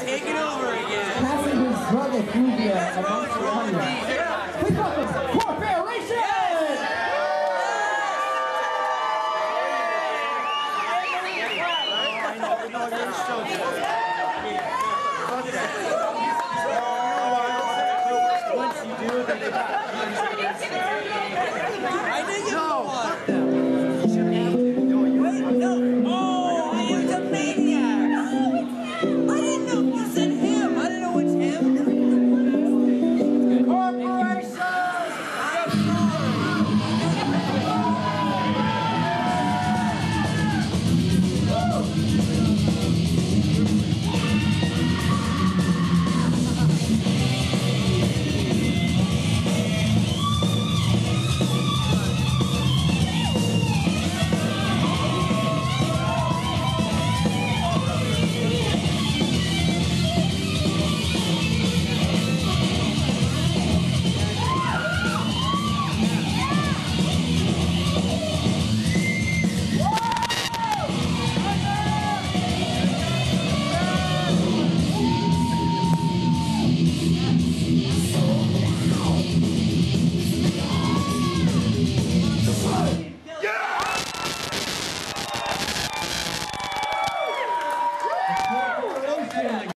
Take it over again. Passing his drug effluvia amongst the hundreds. Please welcome CorpAIRation! Once you do, then